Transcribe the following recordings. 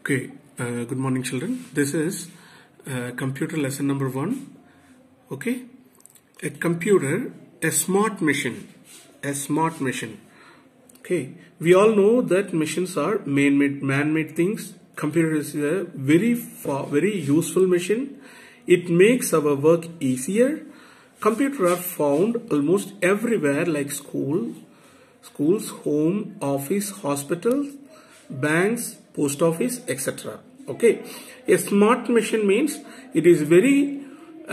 Okay, good morning children. This is computer lesson number 1. Okay, a computer, a smart machine, a smart machine. Okay, we all know that machines are man-made things. Computer is a very useful machine. It makes our work easier. Computers are found almost everywhere, like schools, home, office, hospitals, banks, post office, etc. Okay, a smart machine means it is very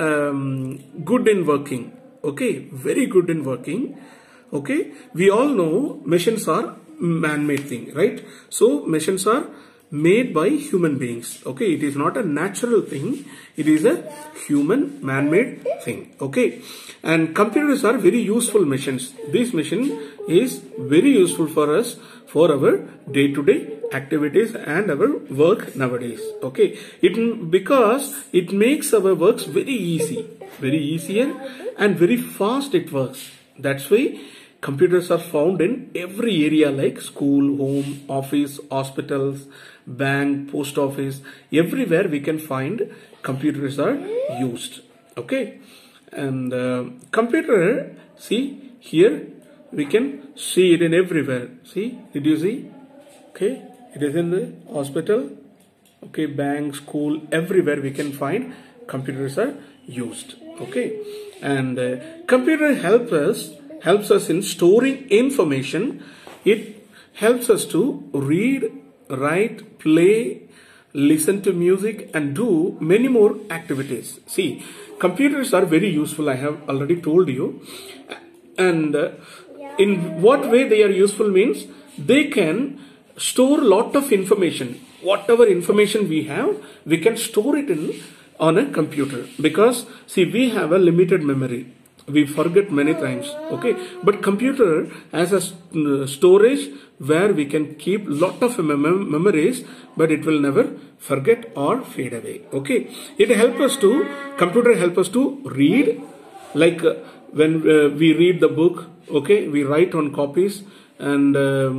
good in working. Okay, very good in working. Okay, we all know machines are man-made thing, right? So machines are made by human beings. Okay, it is not a natural thing, it is a human man-made thing. Okay, and computers are very useful machines. This machine is very useful for us for our day-to-day activities and our work nowadays. Okay, because it makes our works very easier and very fast it works. That's why computers are found in every area, like school, home, office, hospitals, bank, post office. Everywhere we can find computers are used. Okay, and computer, see here we can see it in everywhere. See, did you see? Okay, it is in the hospital. Okay, bank, school, everywhere we can find computers are used. Okay, and computer helps us in storing information. It helps us to read, write, play, listen to music and do many more activities. See, computers are very useful, I have already told you. And in what way they are useful means they can store lot of information. Whatever information we have, we can store it on a computer, because see, we have a limited memory. We forget many times. Okay, but computer has a storage where we can keep lot of memories, but it will never forget or fade away. Okay, computer help us to read, like when we read the book. Okay, we write on copies, and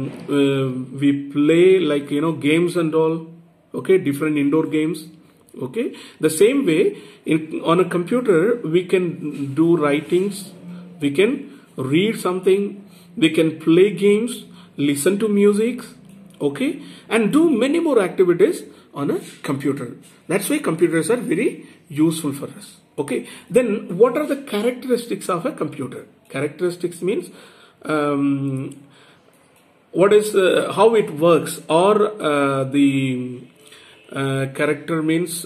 we play, like, games and all. Okay, different indoor games. Okay, the same way on a computer we can do writings, we can read something, we can play games, listen to music, okay, and do many more activities on a computer. That's why computers are very useful for us. Okay, then what are the characteristics of a computer? Characteristics means what is how it works, or the character means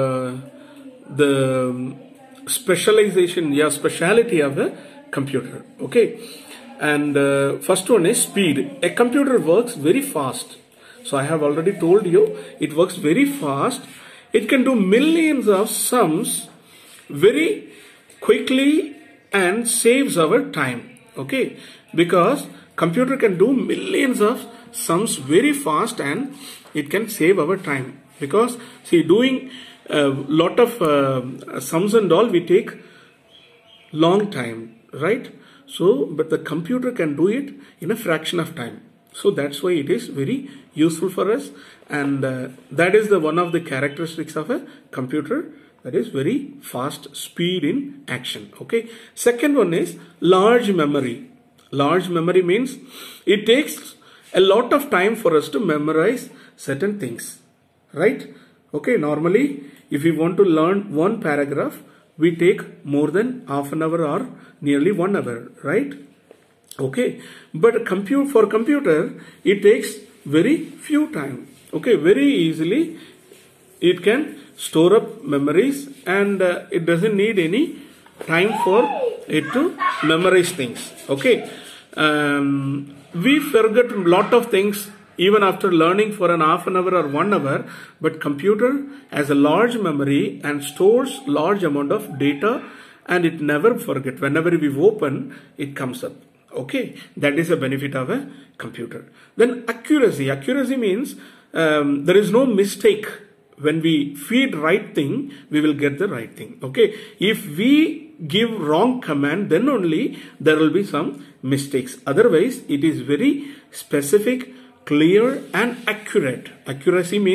the speciality of a computer. Okay, and first one is speed. A computer works very fast. So I have already told you, it works very fast. It can do millions of sums very quickly and saves our time. Okay, because computer can do millions of sums very fast and it can save our time. Because see, doing a lot of sums and all, we take long time, right? So, but the computer can do it in a fraction of time. So that's why it is very useful for us, and that is the one of the characteristics of a computer, that is very fast, speed in action. Okay. Second one is large memory. Large memory means it takes a lot of time for us to memorize certain things. Right? Okay, normally if we want to learn one paragraph, we take more than half an hour or nearly 1 hour, right? Okay, but for computer, it takes very few time. Okay, very easily it can store up memories, and it doesn't need any time for it to memorize things. Okay, we forget a lot of things even after learning for an half an hour or 1 hour, but computer has a large memory and stores large amount of data, and it never forget. Whenever we open, it comes up. Okay, that is a benefit of a computer. Then accuracy. Accuracy means there is no mistake. When we feed right thing, we will get the right thing. Okay, if we give wrong command, then only there will be some mistakes. Otherwise, it is very specific, clear and accurate. Accuracy means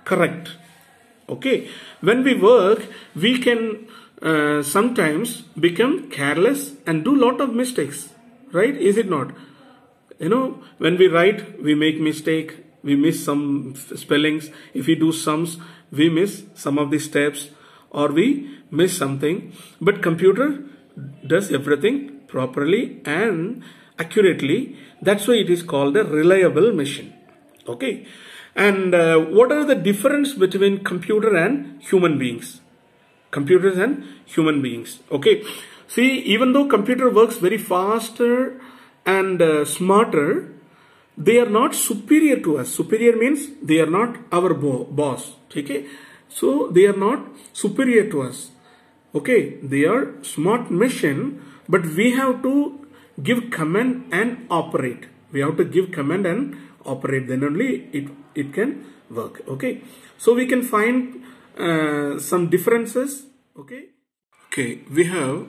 correct. Okay, when we work, we can sometimes become careless and do lot of mistakes, right? Is it not? You know, when we write, we make mistake, we miss some spellings. If we do sums, we miss some of the steps, or we miss something. But computer does everything properly and accurately. That's why it is called a reliable machine. Okay. And what are the difference between computer and human beings? Computers and human beings. Okay. See, even though computer works very faster and smarter, they are not superior to us. Superior means they are not our boss. Okay. So they are not superior to us. Okay. They are smart machine, but we have to give command and operate. We have to give command and operate, then only it can work. Okay, so we can find some differences. Okay, we have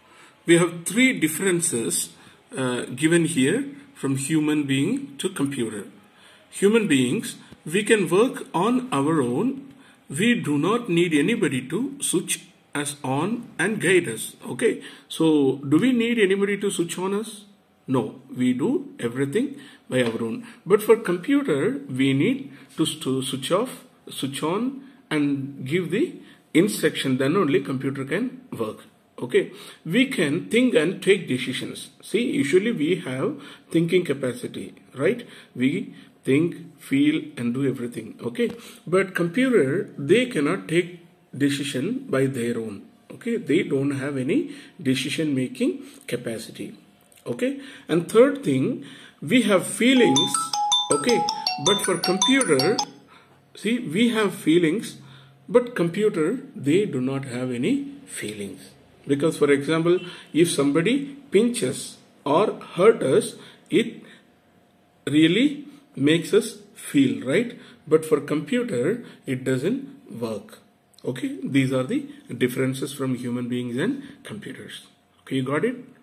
three differences given here from human being to computer. Human beings, we can work on our own. We do not need anybody to switch us on and guide us. Okay, so do we need anybody to switch on us? No, we do everything by our own. But for computer, we need to switch off, switch on, and give the instruction. Then only computer can work. Okay, we can think and take decisions. See, usually we have thinking capacity, right? We think, feel, and do everything. Okay, but computer, they cannot take decision by their own. Okay, they don't have any decision making capacity. Okay, and third thing, we have feelings. Okay, but for computer, see, we have feelings, but computer, they do not have any feelings. Because for example, if somebody pinches or hurt us, it really makes us feel, right? But for computer, it doesn't work. Okay, these are the differences from human beings and computers. Okay, you got it?